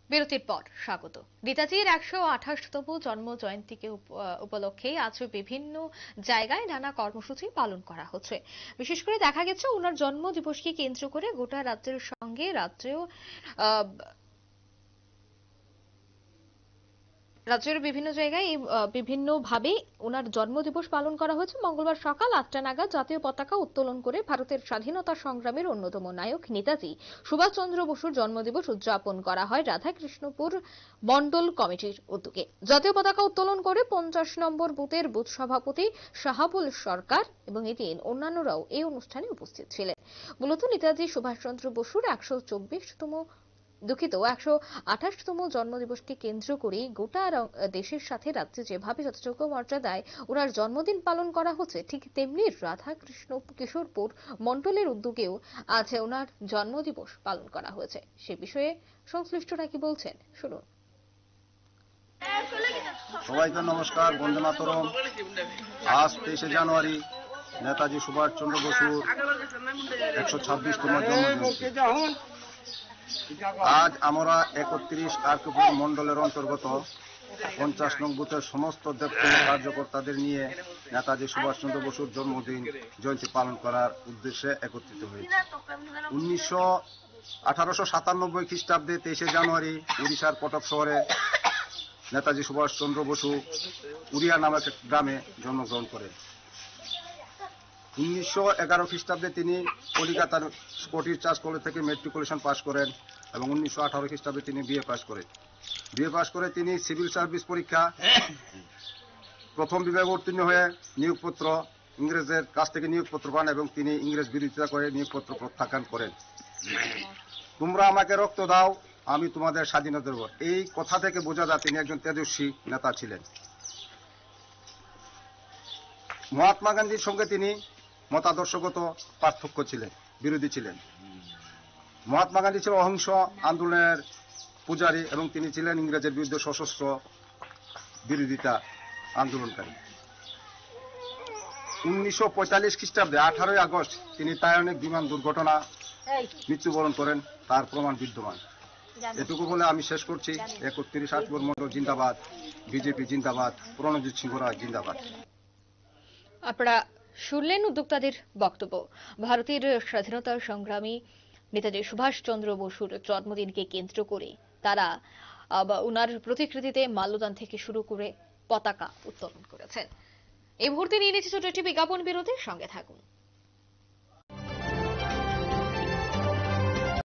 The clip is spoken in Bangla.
বিরতির পর স্বাগত। নেতাজির ১২৮তম জন্ম জয়ন্তীকে উপলক্ষে আজ বিভিন্ন জায়গায় নানা কর্মসূচি পালন করা হচ্ছে। বিশেষ করে দেখা গেছে ওনার জন্ম দিবসকে কেন্দ্র করে গোটা রাজ্যের সঙ্গে রাজ্যের বিভিন্ন জায়গায় বিভিন্নভাবে ওনার জন্মদিবস পালন করা হয়েছে। মঙ্গলবার সকাল ৮টা নাগাদ জাতীয় পতাকা উত্তোলন করে ভারতের স্বাধীনতা সংগ্রামের অন্যতম নায়ক নেতাজি সুভাষচন্দ্র বসুর জন্মদিবস উদযাপন করা হয় রাধাকৃষ্ণপুর মন্ডল কমিটির উদ্যোগে। জাতীয় পতাকা উত্তোলন করে ৫০ নম্বর বুথের বুথ সভাপতি শাহাবুল সরকার এবং এদিন অন্যান্যরাও এই অনুষ্ঠানে উপস্থিত ছিলেন। মূলত নেতাজি সুভাষচন্দ্র বসুর ১২৮তম জন্মদিবসকে কেন্দ্র করে গোটা দেশের সাথে রাজ্যে যেভাবে যথাযোগ্য মর্যাদায় ওনার জন্মদিন পালন করা হচ্ছে, ঠিক তেমনি রাধাকৃষ্ণ কিশোরপুর মন্ডলের উদ্যোগেও আজ ওনার জন্মদিবস পালন করা হয়েছে। সে বিষয়ে সংশ্লিষ্টরা কি বলছেন শুনুন। সবাইকে নমস্কার, বন্দে মাতরম। আজ 23শে জানুয়ারি নেতাজি সুভাষচন্দ্র বসুর ১২৬তম জন্মদিন। আজ আমরা ৩১ আরকেপুর মন্ডলের অন্তর্গত ৫০ নং বুথের সমস্ত দেবপ্রেমী কার্যকর্তাদের নিয়ে নেতাজি সুভাষচন্দ্র বসুর জন্মদিন জয়ন্তী পালন করার উদ্দেশ্যে একত্রিত হয়েছে। ১৮৯৭ খ্রিস্টাব্দে 23শে জানুয়ারি উড়িষ্যার কটক শহরে নেতাজি সুভাষচন্দ্র বসু উড়িয়া নামক এক গ্রামে জন্মগ্রহণ করেন। ১৯১১ খ্রিস্টাব্দে তিনি কলিকাতার স্কটিশ চার্চ কলেজ থেকে মেট্রিকুলেশন পাশ করেন এবং ১৯১৮ খ্রিস্টাব্দে তিনি বিএ পাশ করেন। বিএ পাশ করে তিনি সিভিল সার্ভিস পরীক্ষা প্রথম বিভাগে উত্তীর্ণ হয়ে নিয়োগপত্র ইংরেজের কাছ থেকে নিয়োগপত্র পান এবং তিনি ইংরেজ বিরোধিতা করে নিয়োগপত্র প্রত্যাখ্যান করেন। তোমরা আমাকে রক্ত দাও, আমি তোমাদের স্বাধীনতা দেব, এই কথা থেকে বোঝা যায় তিনি একজন তেজস্বী নেতা ছিলেন। মহাত্মা গান্ধীর সঙ্গে তিনি মতাদর্শগত পার্থক্য ছিলেন, বিরোধী ছিলেন। মহাত্মা গান্ধী ছিল অহিংস আন্দোলনের পূজারী এবং তিনি ছিলেন ইংরেজের বিরুদ্ধে সশস্ত্র বিরোধিতা আন্দোলনকারী। ১৯৪৫ খ্রিস্টাব্দে ১৮ই আগস্ট তিনি টাইটানিক বিমান দুর্ঘটনা মৃত্যুবরণ করেন, তার প্রমাণ বিদ্যমান। এটুকু বলে আমি শেষ করছি। ৩১ আরকেপুর মন্ডল জিন্দাবাদ, বিজেপি জিন্দাবাদ, প্রণজিৎ সিংহ রায় জিন্দাবাদ। আপনারা শুনলেন উদ্যোক্তাদের বক্তব্য। ভারতের স্বাধীনতা সংগ্রামী নেতাজি সুভাষচন্দ্র বসুর জন্মদিনকে কেন্দ্র করে তারা উনার প্রতিকৃতিতে মাল্যদান থেকে শুরু করে পতাকা উত্তোলন করেছেন। এই মুহূর্তে নিয়ে নিচ্ছে ছোট একটি বিজ্ঞাপন বিরতির সঙ্গে থাকুন।